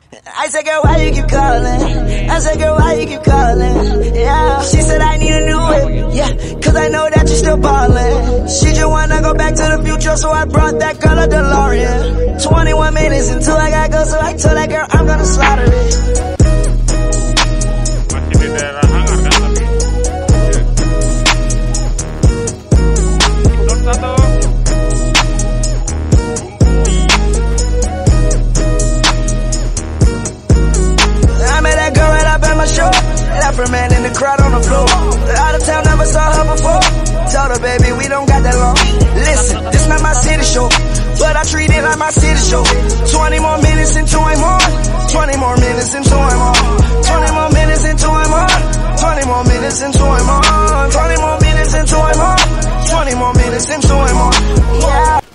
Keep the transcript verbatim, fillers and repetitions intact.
I said, girl, why you keep calling? I said, girl, why you keep calling? Yeah. She said, I need a new whip. Yeah, cause I know that you're still ballin'. She just wanna go back to the future, so I brought that girl a DeLorean. twenty-one minutes until I gotta go, so I told that girl I'm gonna slaughter it. Masih di daerah hangar kan tapi. Dot satu. Different man in the crowd on the floor. Out of town, never saw her before. Told her, baby, we don't got that long. Listen, this not my city show, but I treat it like my city show. Twenty more minutes into I'm on. Twenty more minutes into I'm on. Twenty more minutes into I'm on. Twenty more minutes into I'm on. Twenty more minutes into I'm on. Twenty more minutes into I'm on. Yeah.